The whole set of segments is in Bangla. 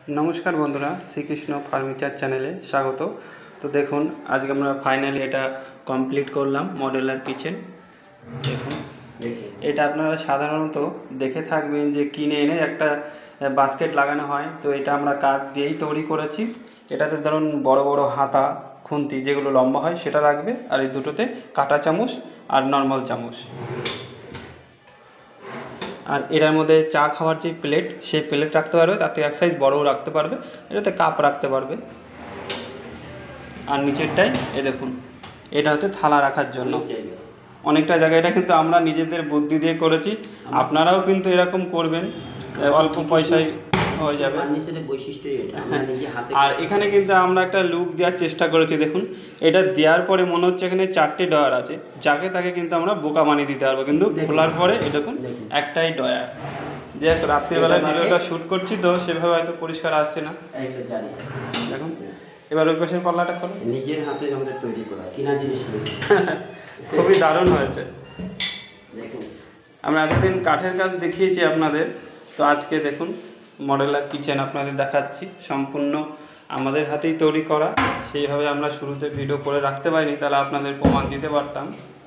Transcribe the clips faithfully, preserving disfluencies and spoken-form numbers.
নমস্কার বন্ধুরা, শ্রীকৃষ্ণ ফার্নিচার চ্যানেলে স্বাগত। তো দেখুন, আজকে আমরা ফাইনালি এটা কমপ্লিট করলাম, মডেলার কিচেন। দেখুন, এটা আপনারা সাধারণত দেখে থাকবেন যে কিনে এনে একটা বাস্কেট লাগানো হয়, তো এটা আমরা কাঠ দিয়েই তৈরি করেছি। এটাতে ধরুন বড় বড় হাতা, খুন্তি যেগুলো লম্বা হয় সেটা রাখবে, আর এই দুটোতে কাঁটা চামচ আর নর্মাল চামচ। আর এটার মধ্যে চা খাওয়ার যে প্লেট, সেই প্লেট রাখতে পারবে, তাতে এক সাইজ বড়ও রাখতে পারবে, এটাতে কাপ রাখতে পারবে। আর নিচেরটাই এ দেখুন, এটা হচ্ছে থালা রাখার জন্য অনেকটা জায়গা। এটা কিন্তু আমরা নিজেদের বুদ্ধি দিয়ে করেছি, আপনারাও কিন্তু এরকম করবেন, অল্প পয়সায় হয়ে যাবে। আর এখানে কিন্তু আমরা একটা লুক দেওয়ার চেষ্টা করেছি। দেখুন, এটা দেওয়ার পরে মনে হচ্ছে এখানে চারটে ডয়ার আছে, যাকে তাকে কিন্তু আমরা বোকা বানিয়ে দিতে পারবো, কিন্তু খোলার পরে এ দেখুন একটাই ডয়ার। যে রাত্রিবেলায় ভিডিওটা শ্যুট করছি তো সেভাবে হয়তো পরিষ্কার আসছে না। দেখুন, এবার ওই পাশের পাল্লাটা করো। নিজের হাতে আমাদের তৈরি করা কিনা জিনিস খুবই দারুণ হয়েছে। দেখুন, আমরা এতদিন কাঠের কাজ দেখিয়েছি আপনাদের, তো আজকে দেখুন মডেলার কিচেন আপনাদের দেখাচ্ছি, সম্পূর্ণ আমাদের হাতেই তৈরি করা। সেইভাবে আমরা শুরুতে ভিডিও করে রাখতে পারিনি, তাহলে আপনাদের প্রমাণ দিতে পারতাম।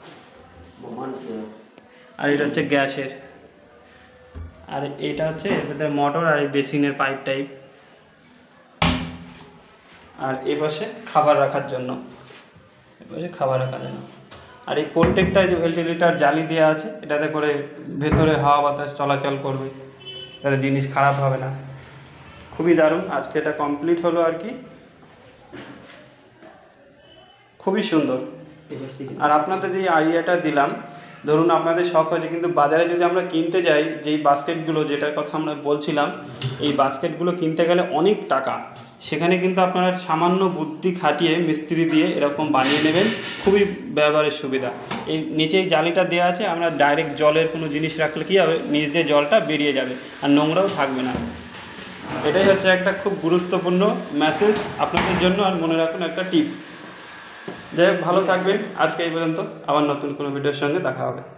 আর এটা হচ্ছে গ্যাসের, আর এটা হচ্ছে এদের মোটর আর এই বেসিনের পাইপ টাইপ। আর এ পাশে খাবার রাখার জন্য, এ পাশে খাবার রাখার জন্য। আর এই প্রত্যেকটায় যে ভেন্টিলেটার জালি দেওয়া আছে, এটাতে করে ভেতরে হাওয়া বাতাস চলাচল করবে, তাতে জিনিস খারাপ হবে না। খুবই দারুণ। আজকে এটা কমপ্লিট হলো আর কি, খুবই সুন্দর। আর আপনাদের যে আইডিয়াটা দিলাম, ধরুন আপনাদের শখ হয়েছে, কিন্তু বাজারে যদি আমরা কিনতে যাই, যেই বাস্কেটগুলো যেটার কথা আমরা বলছিলাম, এই বাস্কেটগুলো কিনতে গেলে অনেক টাকা। সেখানে কিন্তু আপনারা সামান্য বুদ্ধি খাটিয়ে মিস্ত্রি দিয়ে এরকম বানিয়ে নেবেন, খুবই ব্যবহারের সুবিধা। এই নিচেই জালিটা দেওয়া আছে, আমরা ডাইরেক্ট জলের কোনো জিনিস রাখলে কী হবে, নিচ দিয়ে জলটা বেরিয়ে যাবে আর নোংরাও থাকবে না। এটাই হচ্ছে একটা খুব গুরুত্বপূর্ণ মেসেজ আপনাদের জন্য। আর মনে রাখুন একটা টিপস। যাই হোক, ভালো থাকবেন। আজকে এই পর্যন্ত, আবার নতুন কোনো ভিডিওর সঙ্গে দেখা হবে।